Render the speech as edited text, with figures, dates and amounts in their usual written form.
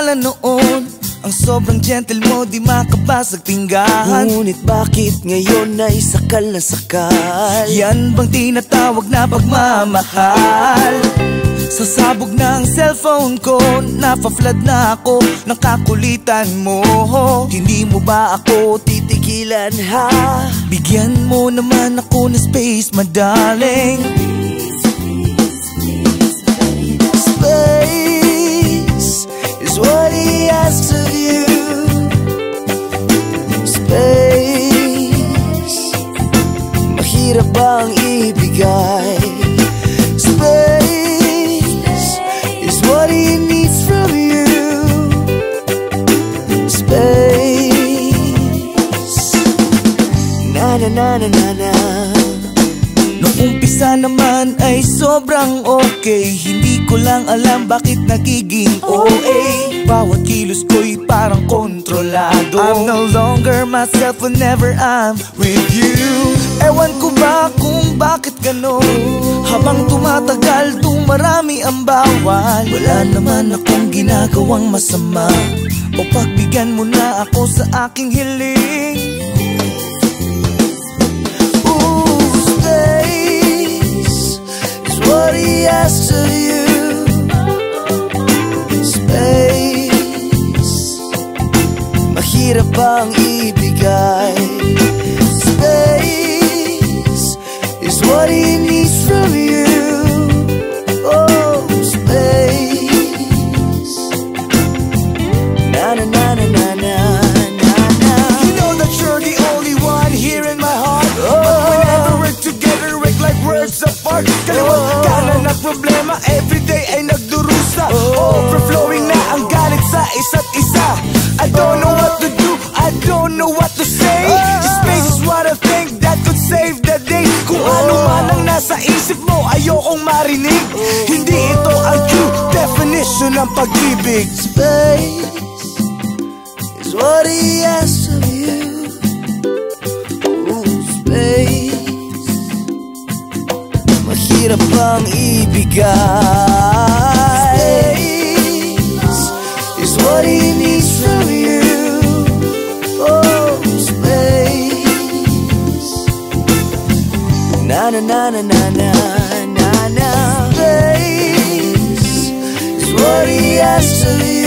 naalala noon, ang sobrang gentle mo, di makabasag pinggan. Ngunit bakit ngayon ay sakal na sakal? Yan bang tinatawag na pagmamahal? Sasabog na ang cellphone ko, nafa-flood na ako ng kakulitan mo. Hindi mo ba ako titigilan ha? Bigyan mo naman ako ng space, madaling. Space is what he asks of you. Space, mahirap bang ibigay? Space is what he needs from you. Space, na na na na na na. Nung umpisa naman ay sobrang okay, hindi ko lang alam bakit nagiging OA. Bawat kilos ko'y parang kontrolado. I'm no longer myself whenever I'm with you. Ewan ko ba kung bakit ganon? Habang tumatagal, dumarami ang bawal. Wala naman akong ginagawang masama, o pagbigyan mo na ako sa aking hiling. What he asks of you. Space, mahirap bang ibigay? Space is what he needs from you. Oh, space, na na na na na na na na. You know that you're the only one here in my heart, but whenever we're together, we're like worlds apart. Kaliwat kanan na problema, everyday ay nagdurusa. Overflowing na ang galit sa isa't isa. I don't know what to do, I don't know what to say. Space is what I think that could save the day. Kung ano man ang nasa isip mo, ayokong marinig. Hindi ito ang true definition ng pag-ibig. Space is what he asks of you. Ooh, space, mahirap bang ibigay? Space is what he needs from you. Oh, space, na na na na na na na na. Space is what he asks of you.